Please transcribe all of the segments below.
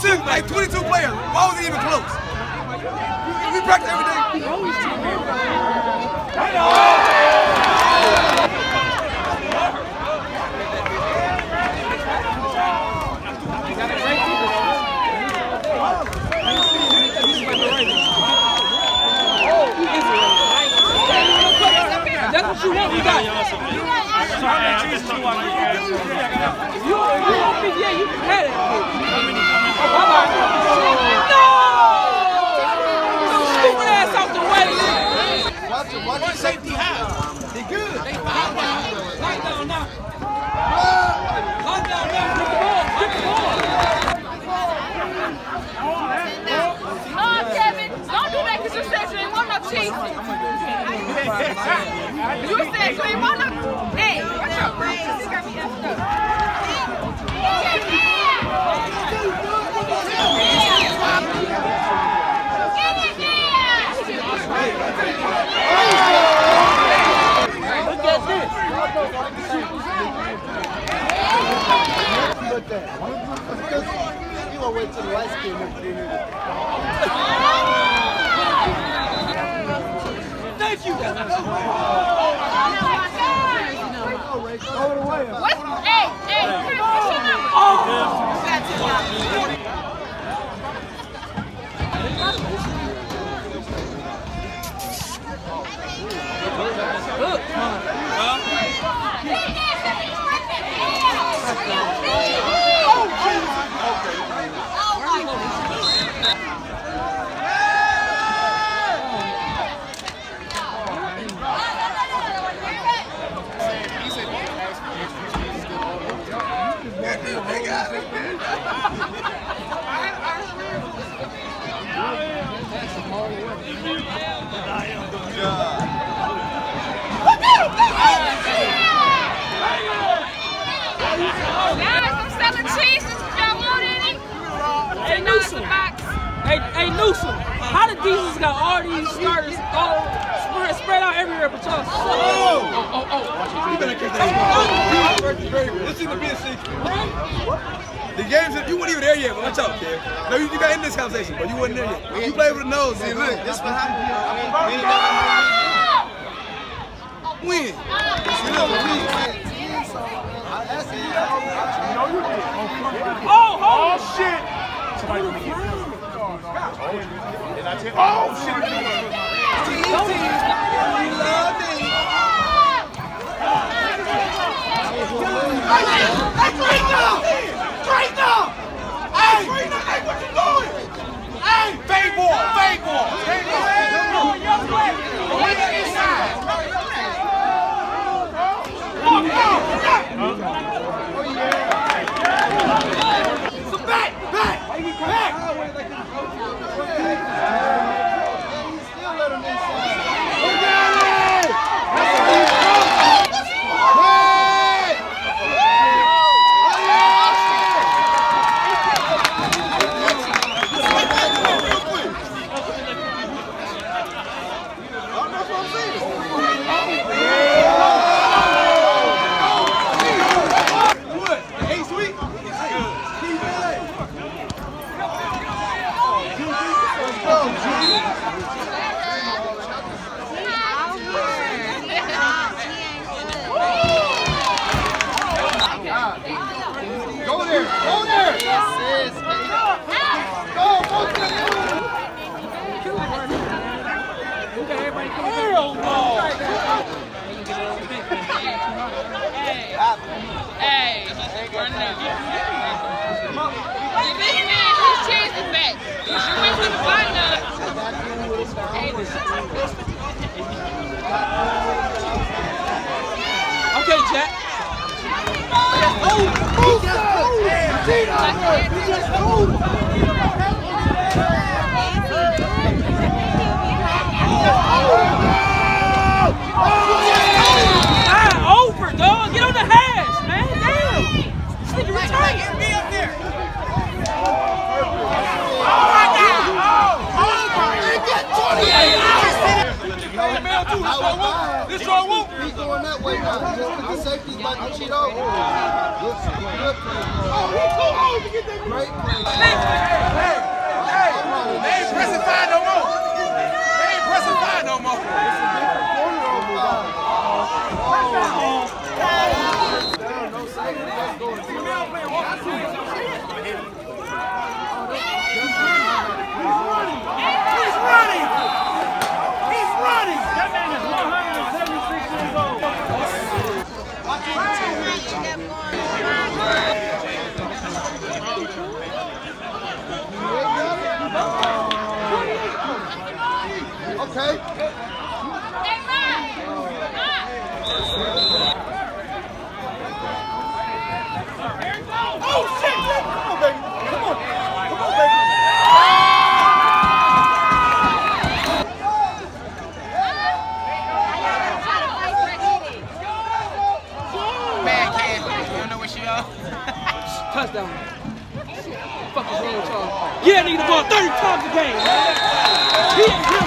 took like 22 players. Why was it even close? We practice every day. That's what you want, you got. You can have it. Bye-bye. No! Stupid ass out the way. Watch the safety high. They good. They fine. Lockdown now. Lockdown now. Get the ball. No, Kevin. Don't do that because you said you ain't want no cheese. You said you ain't want no. Hey, what's your brain? This got me effed up. Look at this. Look at that. You gonna wait till the light skin look through here. Thank you. What? Hey, Chris, what's your number? Hey, Newsom, how the Diesels got all these starters all spread out everywhere but y'all? You better catch that. This is the BSC. The games, you weren't even there yet, but watch out, kid. No, you got in this conversation, but you wasn't there yet. You played with the nose. See, look, this what happened. Win. Oh, shit! Somebody oh, shit! Straight now! Hey, what you doing? Hey, fade ball. So back! Hey, run now. This man, his chance is back. You should win for the final. okay, Jack. Over, dog. Get on the hash, man. Damn. This nigga retired. Get me up there. Oh my God. This all whoop. He's going that way now. The safety's about to cheat over. Good. Oh, he too old to get that. Great play. fuck is wrong with y'all? Yeah, nigga, the ball 30 times a game, man. He ain't real.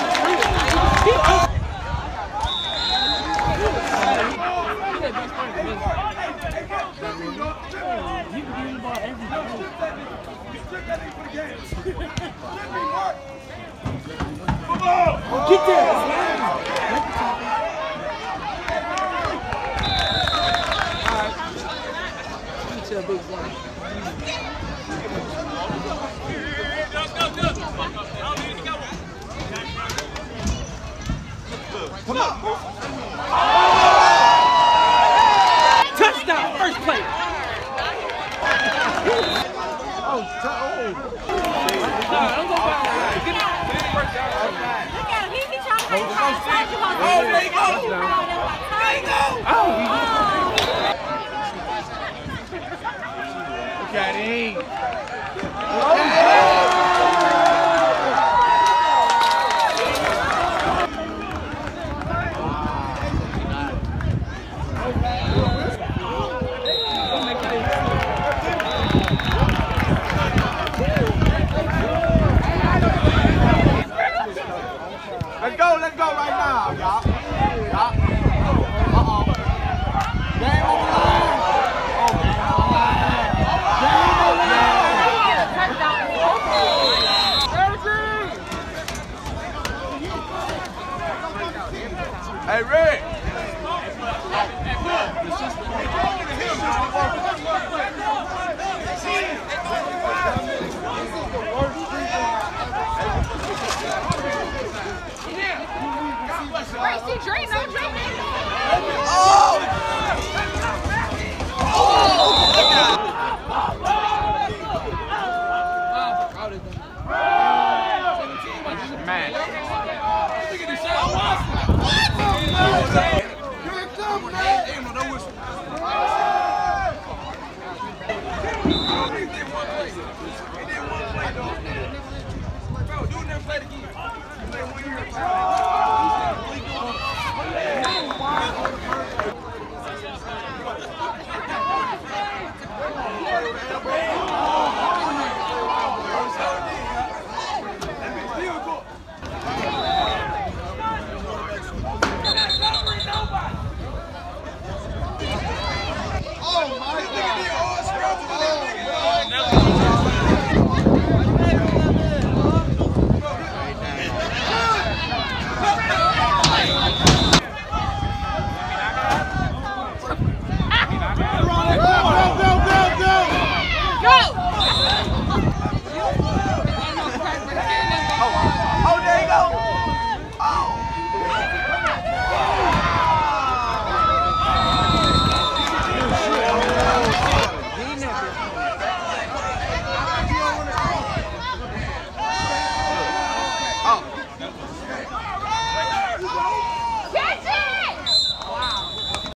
He can get the ball every time. Get there. Come on. Touchdown, first play. Oh. Don't go back. Get it. Look at him. He be trying to play outside you. Oh, there you go. Look at him. Let's go right now, y'all. Uh-oh. Game over. Hey, Rick. Where's he dreaming? No dreaming. Man. Bro, do it never play again.